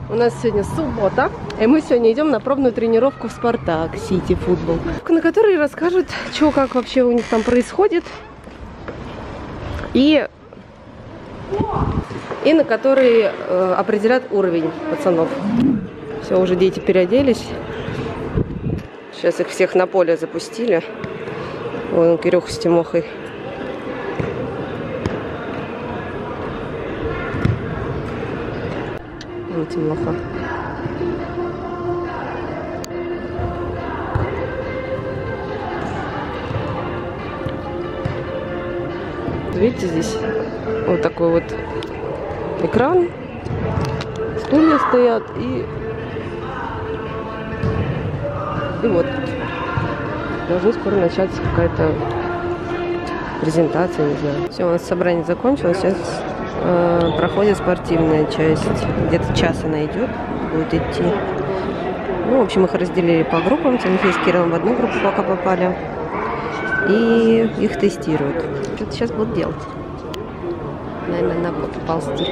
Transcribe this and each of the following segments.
У нас сегодня суббота, и мы сегодня идем на пробную тренировку в Спартак Сити футбол, на которой расскажут, что как вообще у них там происходит, и на которой определят уровень пацанов. Все, уже дети переоделись. Сейчас их всех на поле запустили. Вон Кирюха с Тимохой. Вон Тимоха. Видите, здесь вот такой вот экран, стулья стоят и вот должна скоро начаться какая-то презентация, не знаю. Все, у нас собрание закончилось, сейчас проходит спортивная часть, где-то час она идет, будет идти. Ну, в общем, их разделили по группам, Тимофей с Кириллом в одну группу пока попали, и их тестируют. Что-то сейчас будут делать. Наверное, на попу ползти.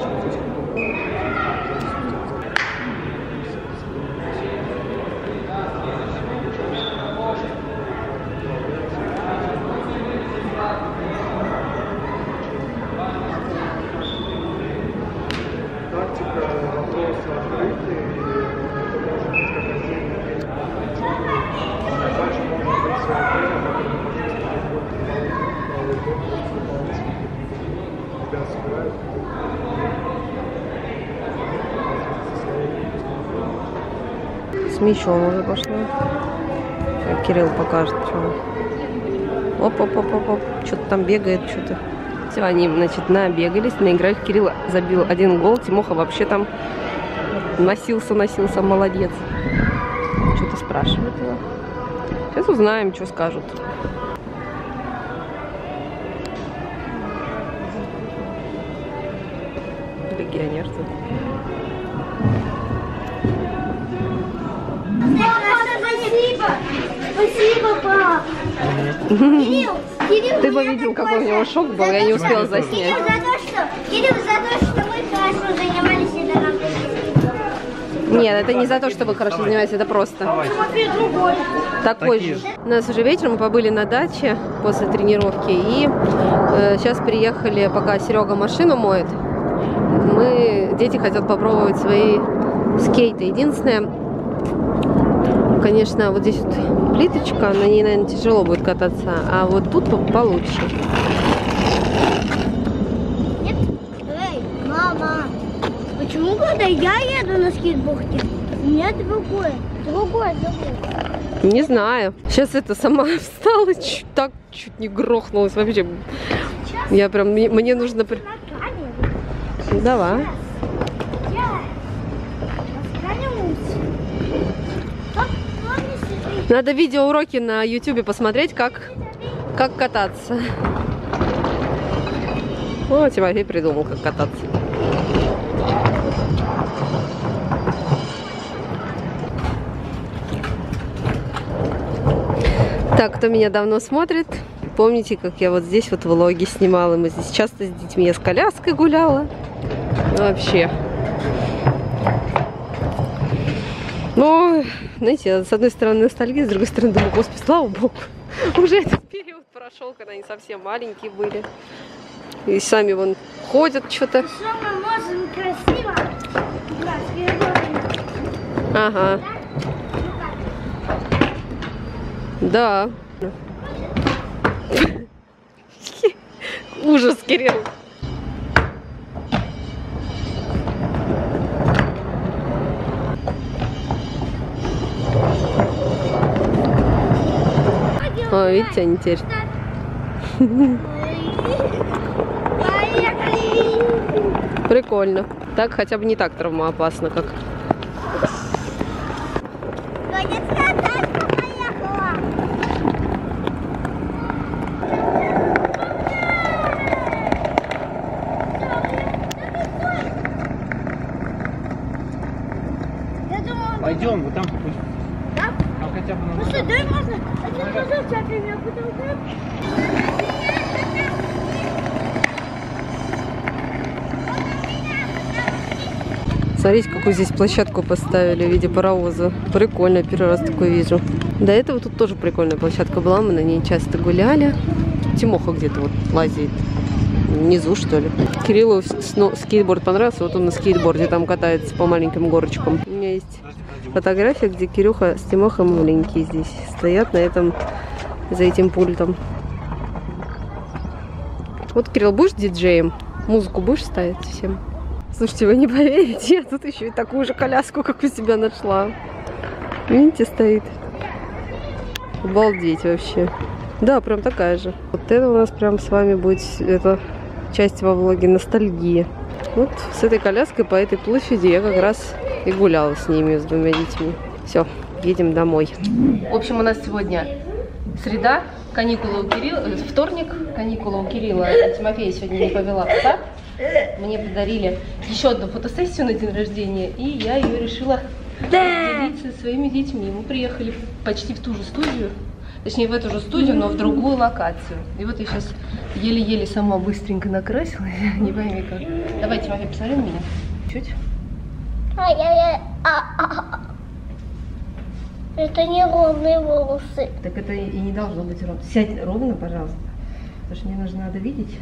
С мячом уже пошло. Сейчас Кирилл покажет, что. Оп-оп-оп-оп-оп. Что-то там бегает, что-то. Все, они, значит, набегались, наиграли. Кирилл забил 1 гол. Тимоха вообще там носился, молодец. Что-то спрашивает его. Сейчас узнаем, что скажут. Легионер тут. Спасибо, пап. Кирилл, ты бы видел, какой у него шок был, я не успела заснять. Кирилл за то, что мы хорошо занимались, это нам. Нет, это не за то, что вы хорошо занимаетесь, это просто такой же. У нас уже вечером, мы побыли на даче после тренировки, и сейчас приехали, пока Серега машину моет. Дети хотят попробовать свои скейты. Единственное, конечно, вот здесь вот плиточка, на ней, наверное, тяжело будет кататься, а вот тут получше. Нет? Эй, мама, почему когда я еду на скейтборде, у меня другое? Не знаю. Сейчас это сама встала, чуть не грохнулась вообще. Я прям, мне нужно... Давай. Надо видеоуроки на YouTube посмотреть, как кататься. О, Тимофей придумал, как кататься. Так, кто меня давно смотрит, помните, как я вот здесь вот влоги снимала. Мы здесь часто с детьми, я с коляской гуляла. Вообще. Но, знаете, с одной стороны ностальгия, с другой стороны думаю, господи, слава богу, уже этот период прошел, когда они совсем маленькие были. И сами вон ходят что-то. Красиво. Ага. Да. Ужас, Кирилл. О, видите, они теперь. Прикольно. Так хотя бы не так травмоопасно, как. Пойдем, вот там пусть. Да? Там хотя бы Ну что, дай можно один кружочек, а меня потом. Смотрите, какую здесь площадку поставили в виде паровоза. Прикольно, первый раз такое вижу. До этого тут тоже прикольная площадка была, мы на ней часто гуляли. Тимоха где-то вот лазит. Внизу, что ли. Кириллу скейтборд понравился, вот он на скейтборде там катается по маленьким горочкам. У меня есть фотография, где Кирюха с Тимохой маленькие здесь стоят на этом, за этим пультом. Вот, Кирилл, будешь диджеем? Музыку будешь ставить всем? Слушайте, вы не поверите, я тут еще и такую же коляску, как у себя нашла. Видите, стоит. Обалдеть вообще. Да, прям такая же. Вот это у нас прям с вами будет эта часть во влоге ностальгии. Вот с этой коляской по этой площади я как раз и гуляла с ними, с двумя детьми. Все, едем домой. В общем, у нас сегодня среда, каникулы у Кирилла, вторник, каникулы у Кирилла. Тимофея сегодня не повела в сад. Мне подарили еще одну фотосессию на день рождения, и я ее решила делиться со своими детьми. Мы приехали почти в ту же студию, точнее в эту же студию, но в другую локацию. И вот я сейчас еле-еле сама быстренько накрасила, не пойми как. Давай, Тимофей, посмотри на меня. Чуть. Это не ровные волосы. Так это и не должно быть ровно. Сядь ровно, пожалуйста, потому что мне надо видеть.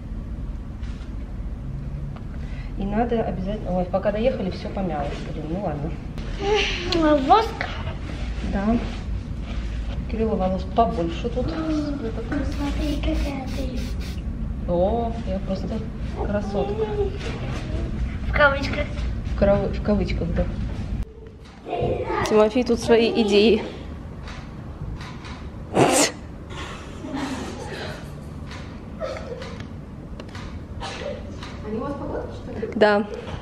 И надо обязательно... Ой, пока доехали, все помялось. Ну ладно. Воск? Да. Кирилла волос побольше тут. Смотри, какая ты. О, я просто красотка. В кавычках. В кавычках, да. Тимофей тут свои идеи. Да.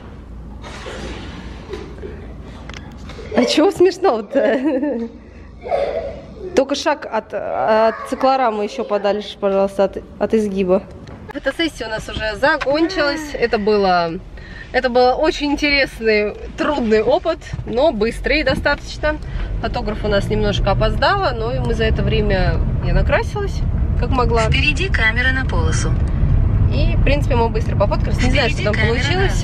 А чего смешного-то? Только шаг от циклорамы еще подальше, пожалуйста, от изгиба. Фотосессия у нас уже закончилась. Это был очень интересный, трудный опыт, но быстрый достаточно. Фотограф у нас немножко опоздала, но мы за это время я накрасилась, как могла. Впереди камера на полосу. И, в принципе, мы быстро пофоткались. Не знаю, что там получилось.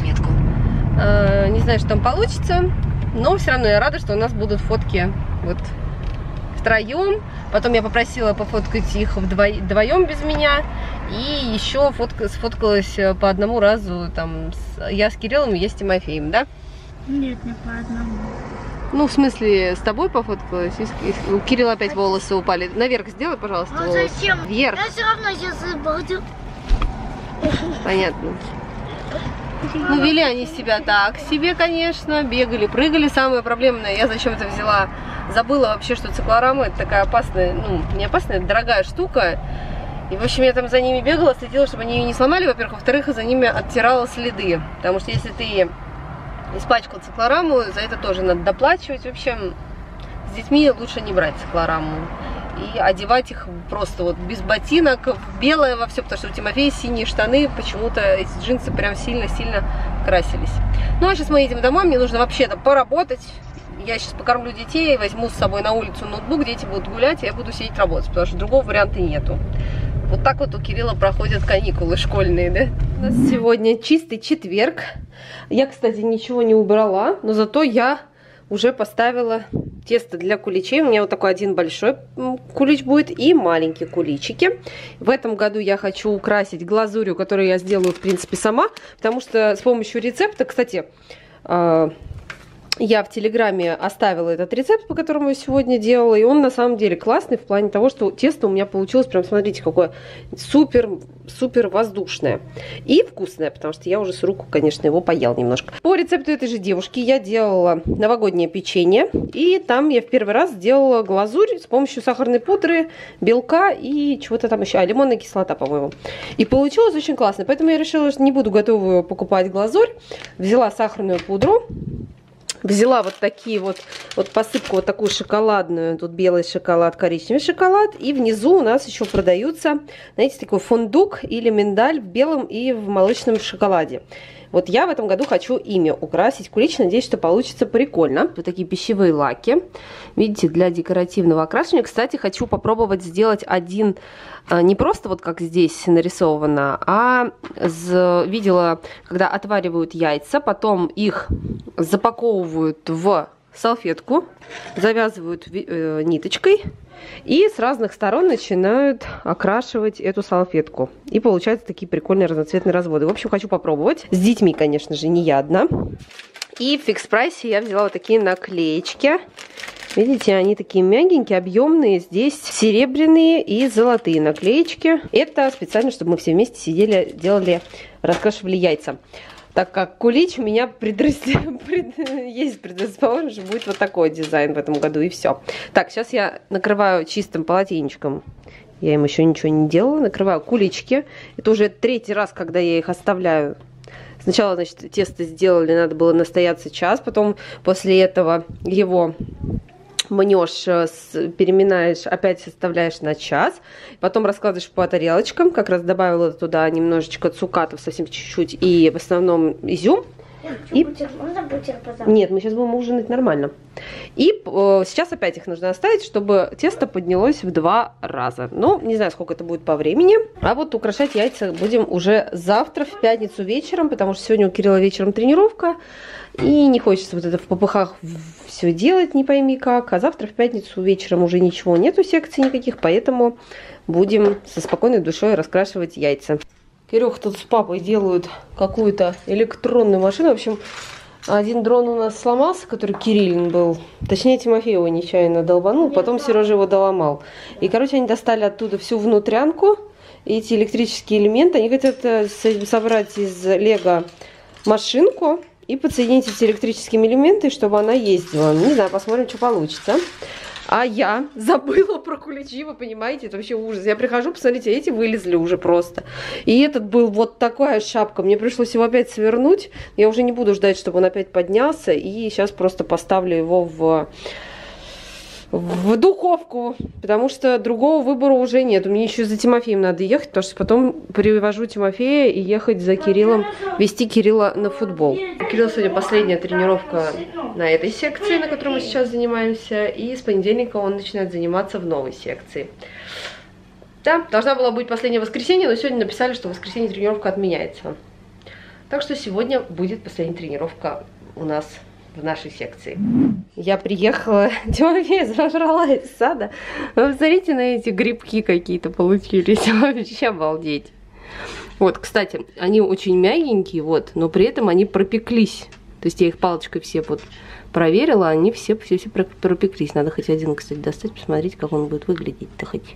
Не знаю, что там получится. Но все равно я рада, что у нас будут фотки вот втроем. Потом я попросила пофоткать их вдвоем без меня. И еще сфоткалась по одному разу. Там, я с Кириллом и я с Тимофеем, да? Нет, не по одному. Ну, в смысле, с тобой пофоткалась? У Кирилла опять волосы упали. Наверх сделай, пожалуйста, Ну волосы. зачем? Вверх. Я все равно сейчас буду. Понятно. Ну, вели они себя так себе, конечно. Бегали, прыгали. Самое проблемное, я зачем-то взяла. Забыла вообще, что циклорама это такая опасная, ну, не опасная, это дорогая штука. И, в общем, я там за ними бегала, следила, чтобы они ее не сломали, во-первых. Во-вторых, за ними оттирала следы. Потому что если ты испачкал циклораму, за это тоже надо доплачивать. В общем, с детьми лучше не брать циклораму. И одевать их просто вот без ботинок, белое во все, потому что у Тимофея синие штаны, почему-то эти джинсы прям сильно-сильно красились. Ну, а сейчас мы едем домой, мне нужно вообще-то поработать. Я сейчас покормлю детей, возьму с собой на улицу ноутбук, дети будут гулять, а я буду сидеть работать, потому что другого варианта нету. Вот так вот у Кирилла проходят каникулы школьные, да? У нас сегодня чистый четверг. Я, кстати, ничего не убрала, но зато я уже поставила тесто для куличей. У меня вот такой один большой кулич будет и маленькие куличики. В этом году я хочу украсить глазурью, которую я сделаю, в принципе, сама, потому что с помощью рецепта, кстати, я в Телеграме оставила этот рецепт, по которому я сегодня делала, и он на самом деле классный в плане того, что тесто у меня получилось, прям смотрите, какое супер воздушное и вкусное, потому что я уже с рук, конечно, его поела немножко. По рецепту этой же девушки я делала новогоднее печенье, и там я в первый раз сделала глазурь с помощью сахарной пудры, белка и чего-то там еще, лимонная кислота, по-моему. И получилось очень классно, поэтому я решила, что не буду готовую покупать глазурь, взяла сахарную пудру. Взяла вот такие вот посыпку, вот такую шоколадную, тут белый шоколад, коричневый шоколад. И внизу у нас еще продаются, знаете, такой фундук или миндаль в белом и в молочном шоколаде. Вот я в этом году хочу ими украсить кулич. Надеюсь, что получится прикольно. Вот такие пищевые лаки. Видите, для декоративного окрашивания. Кстати, хочу попробовать сделать один, не просто вот как здесь нарисовано, а видела, когда отваривают яйца, потом их запаковывают в салфетку, завязывают ниточкой и с разных сторон начинают окрашивать эту салфетку. И получаются такие прикольные разноцветные разводы. В общем, хочу попробовать. С детьми, конечно же, не я одна. И в Фикс Прайсе я взяла вот такие наклеечки. Видите, они такие мягенькие, объемные. Здесь серебряные и золотые наклеечки. Это специально, чтобы мы все вместе сидели, раскрашивали яйца. Так как кулич у меня есть предрасположенность, что будет вот такой дизайн в этом году, и все. Так, сейчас я накрываю чистым полотенечком. Я им еще ничего не делала. Накрываю кулички. Это уже 3-й раз, когда я их оставляю. Сначала, значит, тесто сделали, надо было настояться час. Потом после этого его мнешь, переминаешь, опять оставляешь на час. Потом раскладываешь по тарелочкам. Как раз добавила туда немножечко цукатов, совсем чуть-чуть, и в основном изюм. Можно бутер позавтракать? Нет, мы сейчас будем ужинать нормально. И сейчас опять их нужно оставить, чтобы тесто поднялось в 2 раза. Ну, не знаю, сколько это будет по времени. А вот украшать яйца будем уже завтра, в пятницу вечером, потому что сегодня у Кирилла вечером тренировка. И не хочется вот это в попыхах все делать, не пойми как. А завтра в пятницу вечером уже ничего нету, секций никаких, поэтому будем со спокойной душой раскрашивать яйца. Кирюх тут с папой делают какую-то электронную машину. В общем, один дрон у нас сломался, который Кириллин был. Точнее, Тимофей его нечаянно долбанул, потом Сережа его доломал. И, короче, они достали оттуда всю внутрянку, эти электрические элементы. Они хотят собрать из лего машинку и подсоединить эти электрические элементы, чтобы она ездила. Не знаю, посмотрим, что получится. А я забыла про куличи, вы понимаете, это вообще ужас. Я прихожу, посмотрите, эти вылезли уже просто. И этот был вот такая шапка. Мне пришлось его опять свернуть. Я уже не буду ждать, чтобы он опять поднялся. И сейчас просто поставлю его в духовку, потому что другого выбора уже нет. Мне еще за Тимофеем надо ехать, потому что потом привожу Тимофея и ехать за Кириллом, вести Кирилла на футбол. У Кирилла сегодня последняя тренировка на этой секции, на которой мы сейчас занимаемся, и с понедельника он начинает заниматься в новой секции. Да, должна была быть последнее воскресенье, но сегодня написали, что в воскресенье тренировка отменяется. Так что сегодня будет последняя тренировка у нас в нашей секции. Я приехала, Тимофея забрала из сада. Вы посмотрите на эти грибки какие-то получились. Вообще обалдеть. Вот, кстати, они очень мягенькие, вот, но при этом они пропеклись. То есть я их палочкой все вот проверила, они все пропеклись. Надо хоть один, кстати, достать, посмотреть, как он будет выглядеть-то хоть.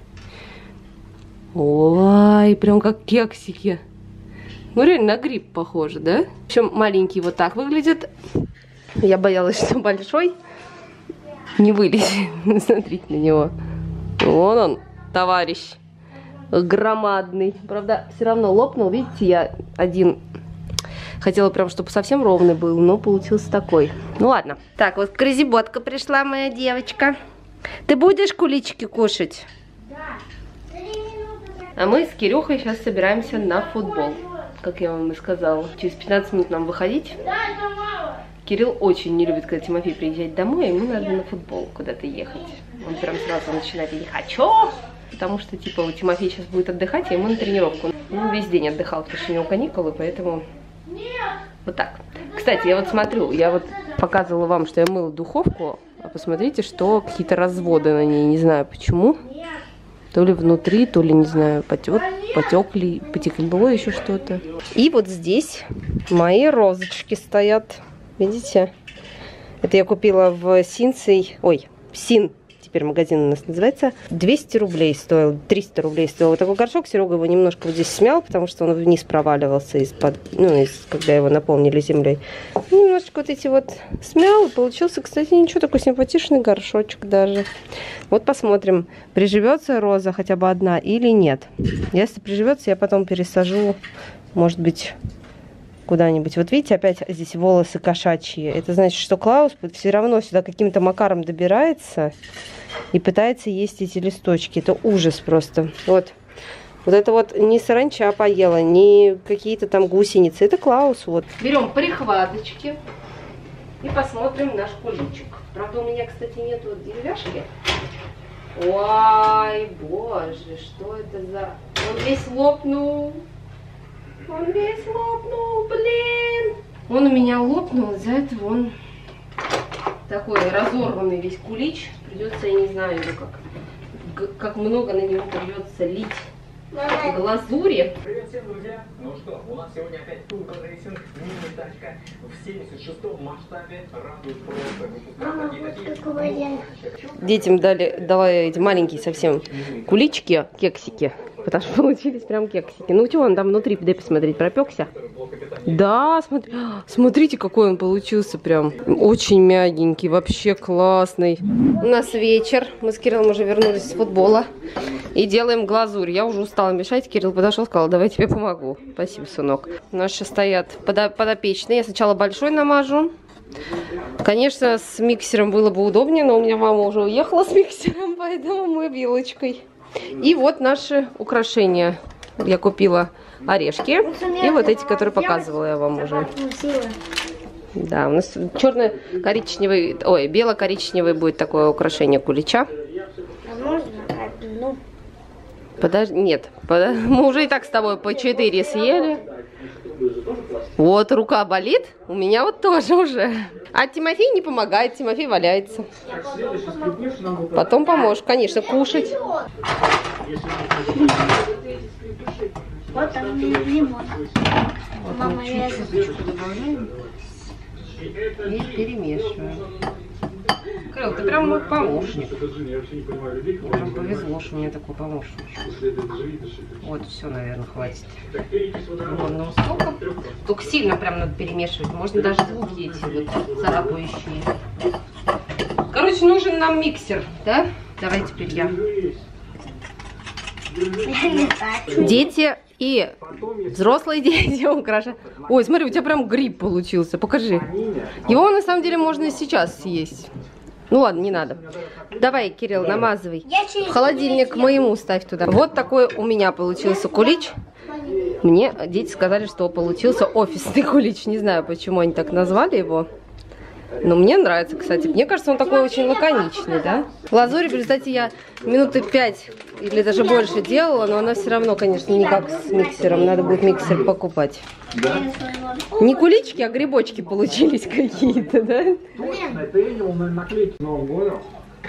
Ой, прям как кексики. Ну, реально на гриб похоже, да? В общем, маленький вот так выглядит. Я боялась, что большой не вылезет. Смотрите на него. Вон он, товарищ. Громадный. Правда, все равно лопнул. Видите, я один хотела прям, чтобы совсем ровный был, но получился такой. Ну ладно. Так, вот крызиботка пришла, моя девочка. Ты будешь куличики кушать? Да. 3 минуты. А мы с Кирюхой сейчас собираемся на футбол. Как я вам и сказала. Через 15 минут нам выходить. Да, это мало. Кирилл очень не любит, когда Тимофей приезжает домой, и ему надо на футбол куда-то ехать. Он прям сразу начинает: я не хочу, потому что, типа, вот Тимофей сейчас будет отдыхать, а ему на тренировку. Он весь день отдыхал, потому что у него каникулы, поэтому вот так. Кстати, я вот смотрю, я вот показывала вам, что я мыла духовку, а посмотрите, что какие-то разводы на ней, не знаю почему. То ли внутри, то ли, не знаю, потекло еще что-то. И вот здесь мои розочки стоят. Видите? Это я купила в Синцей. Ой, Син. Теперь магазин у нас называется. 200 рублей стоил. 300 рублей стоил. Вот такой горшок. Серега его немножко вот здесь смял, потому что он вниз проваливался когда его наполнили землей. Немножечко вот эти вот смял. И получился, кстати, ничего, такой симпатичный горшочек даже. Вот посмотрим, приживется роза хотя бы одна или нет. Если приживется, я потом пересажу, может быть, куда-нибудь. Вот видите, опять здесь волосы кошачьи. Это значит, что Клаус все равно сюда каким-то макаром добирается и пытается есть эти листочки. Это ужас просто. Вот. Вот это вот не саранча поела, не какие-то там гусеницы. Это Клаус. Вот. Берем прихваточки и посмотрим наш куличик. Правда, у меня, кстати, нету деревяшки. Ой, боже, что это за... Он весь лопнул. Он весь лопнул, блин. Он у меня лопнул, из-за этого он такой разорванный весь кулич. Придется, я не знаю, как много на него придется лить глазури. Привет всем, друзья! Ну что, у нас сегодня опять турборейсинг, мини-тачка в 76-м масштабе. Радует просто. Детям дала эти маленькие совсем кулички, кексики. Потому что получились прям кексики. Ну что, он там внутри, дай посмотреть, пропекся? Да, смотрите, какой он получился прям. Очень мягенький, вообще классный. У нас вечер. Мы с Кириллом уже вернулись с футбола. И делаем глазурь. Я уже устала мешать. Кирилл подошел, сказал, давай я тебе помогу. Спасибо, сынок. У нас сейчас стоят подопечные. Я сначала большой намажу. Конечно, с миксером было бы удобнее, но у меня мама уже уехала с миксером, поэтому мы вилочкой. И вот наши украшения. Я купила орешки. И вот эти, которые показывала я вам уже. Да, у нас черно-коричневый, ой, бело-коричневый будет такое украшение кулича. Подожди, нет, мы уже и так с тобой по 4 съели. Вот, рука болит, у меня вот тоже уже. А Тимофей не помогает, Тимофей валяется. Потом поможешь, конечно, кушать. Вот там лимон. Мама, я И перемешиваю. Кирилл, ты прям мой помощник. Прям повезло, что у меня такой помощник. Вот, все, наверное, хватит. Лимонным соком. Только сильно прям надо перемешивать. Можно даже звуки эти вот царапающие. Короче, нужен нам миксер, да? Давай теперь я. Дети и взрослые дети украшают. Ой, смотри, у тебя прям гриб получился. Покажи. Его на самом деле можно и сейчас съесть. Ну ладно, не надо. Давай, Кирилл, намазывай. В холодильник моему ставь туда. Вот такой у меня получился кулич. Мне дети сказали, что получился офисный кулич. Не знаю, почему они так назвали его. Но мне нравится, кстати. Мне кажется, он такой очень лаконичный, да? Глазурь, в результате я минуты 5 или даже больше делала, но она все равно, конечно, не как с миксером. Надо будет миксер покупать. Да? Не кулички, а грибочки получились какие-то, да? Это я делал на наклейки с Новым годом.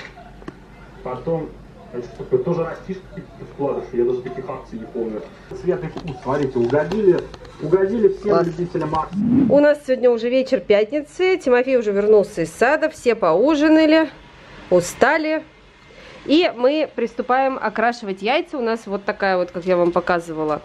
Потом тоже растишь какие-то вкладыши. Я даже таких акций не помню. Цвет и вкус, смотрите, угодили всем любителям акций. У нас сегодня уже вечер пятницы. Тимофей уже вернулся из сада. Все поужинали, устали. И мы приступаем окрашивать яйца. У нас вот такая вот, как я вам показывала,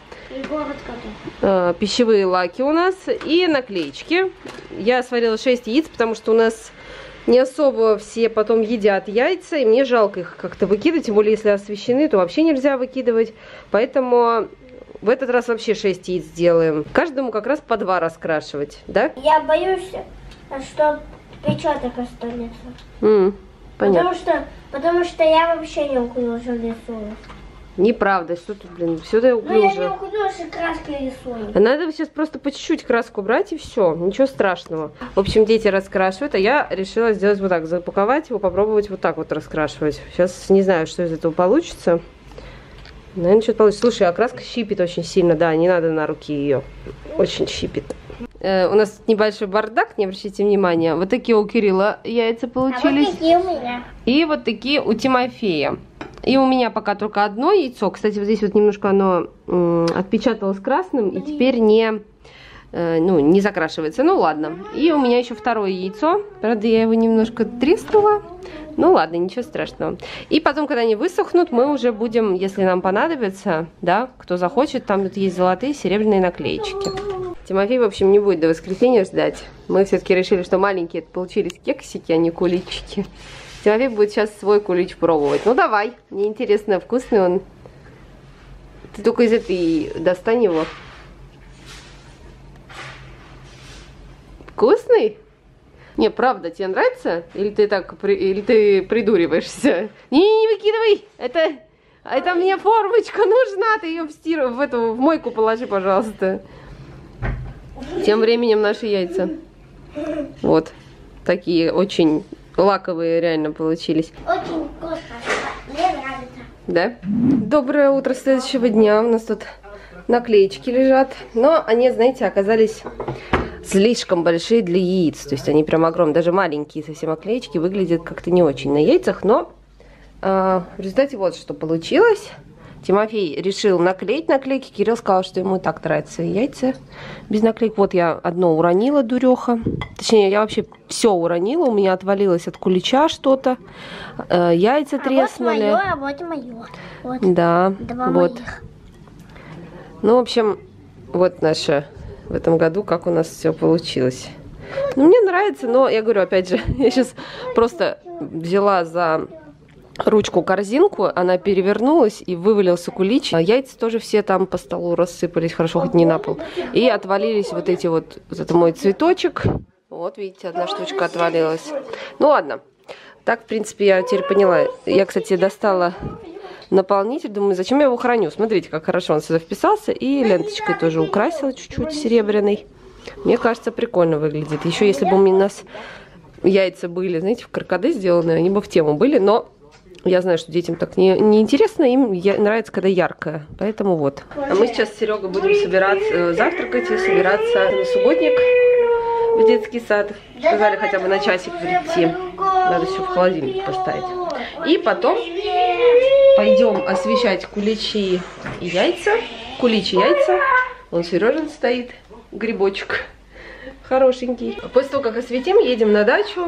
пищевые лаки у нас и наклеечки. Я сварила 6 яиц, потому что у нас не особо все потом едят яйца, и мне жалко их как-то выкидывать, тем более если освещены, то вообще нельзя выкидывать. Поэтому в этот раз вообще 6 яиц сделаем. Каждому как раз по 2 раскрашивать, да? Я боюсь, что отпечаток останется. Понятно. Потому что я вообще не уклюже рисую. Неправда, что тут, блин, все это Ну я не уклюже. уклюже краской рисую. Надо сейчас просто по чуть-чуть краску брать и все, ничего страшного. В общем, дети раскрашивают, а я решила сделать вот так, запаковать его, попробовать вот так вот раскрашивать. Сейчас не знаю, что из этого получится. Наверное, что-то получится. Слушай, а краска щипит очень сильно, да, не надо на руки ее. Очень щипит. У нас небольшой бардак, не обращайте внимания. Вот такие у Кирилла яйца получились. А вот такие у меня. И вот такие у Тимофея. И у меня пока только одно яйцо. Кстати, вот здесь вот немножко оно отпечаталось красным и теперь не закрашивается. Ну ладно. И у меня еще второе яйцо. Правда, я его немножко треснула. Ну ладно, ничего страшного. И потом, когда они высохнут, мы уже будем, если нам понадобится, да, кто захочет, там тут есть золотые, серебряные наклеечки. Тимофей, в общем, не будет до воскресенья ждать. Мы все-таки решили, что маленькие получились кексики, а не куличики. Тимофей будет сейчас свой кулич пробовать. Ну давай, мне интересно, вкусный он. Ты только из этой достань его. Вкусный? Не, правда, тебе нравится? Или ты так, или ты придуриваешься? Не выкидывай! Это А это мне формочка нужна, ты ее в мойку положи, пожалуйста. Тем временем наши яйца. Вот. Такие очень лаковые реально получились. Очень вкусно. Мне нравится. Да? Доброе утро следующего дня. У нас тут наклеечки лежат. Но они, знаете, оказались слишком большие для яиц. То есть они прям огромные. Даже маленькие совсем наклеечки выглядят как-то не очень на яйцах. Но в результате вот что получилось. Тимофей решил наклеить наклейки. Кирилл сказал, что ему так нравятся яйца без наклеек. Вот я одно уронила, дуреха. Точнее, я вообще все уронила. У меня отвалилось от кулича что-то. Яйца треснули. А вот мое. Вот. Да, Два вот. моих. Ну, в общем, вот наше в этом году, как у нас все получилось. Ну, мне нравится, но я говорю, опять же, я сейчас просто взяла за ручку корзинку, она перевернулась и вывалился кулич. Яйца тоже все там по столу рассыпались, хорошо, хоть не на пол. И отвалились вот эти вот, это мой цветочек. Вот, видите, одна штучка отвалилась. Ну, ладно. Так, в принципе, я теперь поняла. Я, кстати, достала наполнитель, думаю, зачем я его храню? Смотрите, как хорошо он сюда вписался. И ленточкой тоже украсила чуть-чуть серебряной. Мне кажется, прикольно выглядит. Еще если бы у нас яйца были, знаете, в каркаде сделаны, они бы в тему были, но я знаю, что детям так не интересно, им нравится, когда яркое. Поэтому вот. А мы сейчас с Серегой будем собираться, завтракать и собираться на субботник в детский сад. Сказали хотя бы на часик прийти. Надо все в холодильник поставить. И потом пойдем освещать куличи и яйца. Куличи и яйца. Вон Сережин стоит, грибочек хорошенький. После того, как осветим, едем на дачу.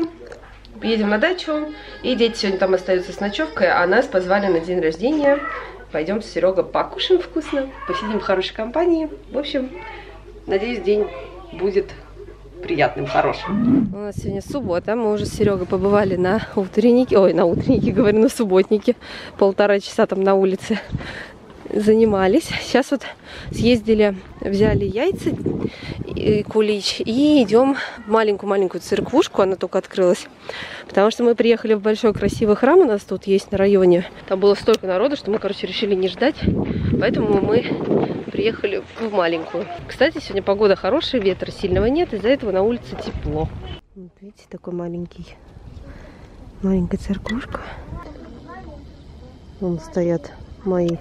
И дети сегодня там остаются с ночевкой, а нас позвали на день рождения. Пойдем с Серегой покушаем вкусно, посидим в хорошей компании. В общем, надеюсь, день будет приятным, хорошим. У нас сегодня суббота, мы уже с Серегой побывали на утреннике, на субботнике. 1,5 часа там на улице занимались. Сейчас вот съездили, взяли яйца и кулич и идем в маленькую церквушку, она только открылась, потому что мы приехали в большой красивый храм, у нас тут есть на районе. Там было столько народу, что мы, короче, решили не ждать, поэтому мы приехали в маленькую. Кстати, сегодня погода хорошая, ветра сильного нет, из-за этого на улице тепло. Вот видите, такой маленькая церквушка. Вон стоят мои.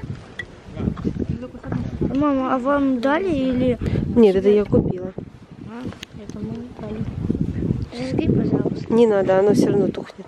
Мама, а вам дали или... Нет, это я купила. Это мы не дали. Зажги, пожалуйста. Не надо, оно все равно тухнет.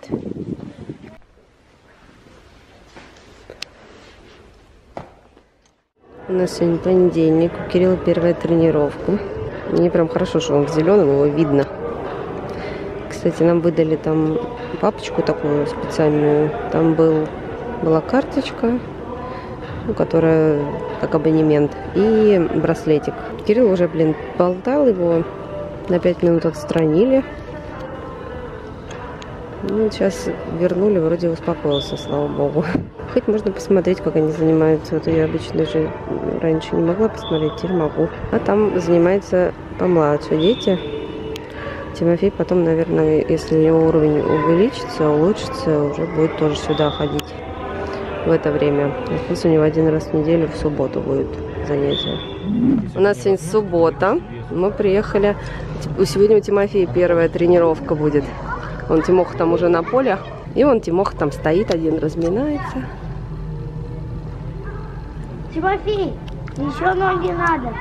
У нас сегодня понедельник, у Кирилла первая тренировка. Мне прям хорошо, что он в зеленом, его видно. Кстати, нам выдали там папочку такую специальную. Там была карточка, которая как абонемент, и браслетик. Кирилл уже, болтал, его на 5 минут отстранили. Ну, сейчас вернули, вроде успокоился, слава богу. Хоть можно посмотреть, как они занимаются. Вот я обычно даже раньше не могла посмотреть, теперь могу. А там занимаются помладше дети. Тимофей потом, наверное, если у него уровень увеличится, улучшится, уже будет тоже сюда ходить в это время. Здесь у него 1 раз в неделю в субботу будет занятие. У нас сегодня суббота. Мы приехали. Сегодня у Тимофея первая тренировка будет. Тимоха там уже на поле. И Тимоха там стоит, один разминается. Тимофей, еще ноги надо.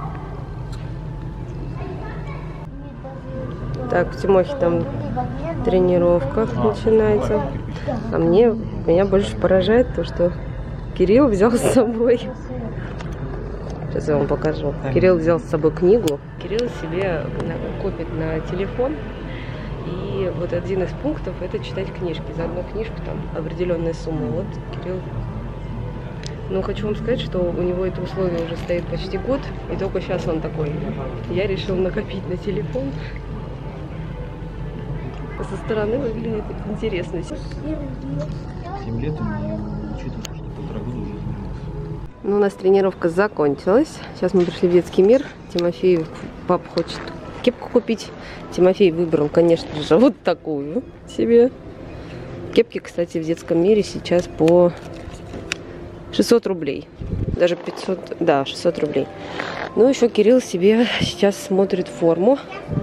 Так, у Тимохи там тренировка начинается. А меня больше поражает то, что Кирилл взял с собой. Сейчас я вам покажу. Кирилл взял с собой книгу. Кирилл себе копит на телефон. И вот один из пунктов — это читать книжки. За одну книжку там определенная сумма. Вот Кирилл. Но хочу вам сказать, что у него это условие уже стоит почти год. И только сейчас он такой: я решил накопить на телефон. Со стороны выглядит интересно. 7 лет у меня, учитывая, что 1,5 года уже занимался. Ну, у нас тренировка закончилась. Сейчас мы пришли в детский мир. Тимофей, папа хочет кепку купить. Тимофей выбрал, конечно же, вот такую себе. Кепки, кстати, в детском мире сейчас по 600 рублей. Даже 500, да, 600 рублей. Ну, еще Кирилл себе сейчас смотрит форму.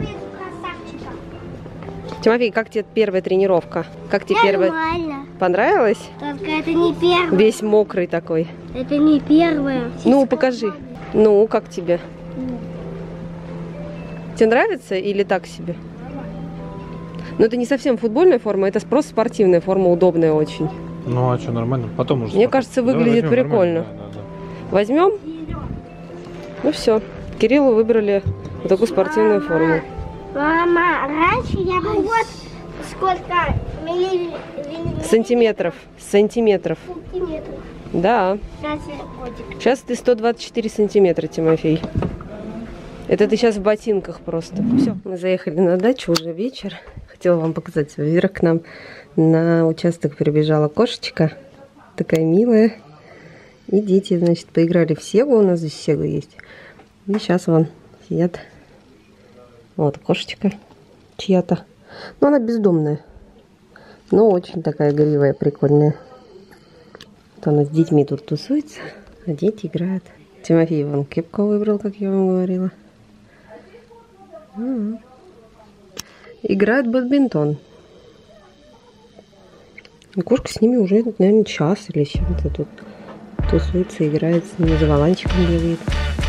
Тимофей, как тебе первая тренировка? Как тебе первая? Нормально. Понравилось? Только это не первая. Весь мокрый такой. Это не первая. Ну, покажи. Ну, как тебе? Тебе нравится или так себе? Ну, это не совсем футбольная форма, это просто спортивная форма, удобная очень. Ну, а что, нормально? Потом уже. Мне кажется, выглядит возьмем, прикольно. Да. Возьмем? Ну все. Кириллу выбрали вот такую спортивную форму. Мама, раньше я был вот сколько Сантиметров. Сантиметров. сантиметров. Да. Сейчас я котик. Сейчас ты 124 сантиметра, Тимофей. Это ты сейчас в ботинках просто. Все, мы заехали на дачу, уже вечер. Хотела вам показать. Вверх к нам на участок прибежала кошечка. Такая милая. И дети, значит, поиграли в Сегу. У нас здесь Сега есть. И сейчас вон сидят. Вот кошечка чья-то. Ну, она бездомная. Но очень такая игривая, прикольная. Вот она с детьми тут тусуется, а дети играют. Тимофей вон кепку выбрал, как я вам говорила. Играют в бадминтон. И кошка с ними уже, наверное, час или чем-то тут тусуется, играет, с ними за валанчиком бегает.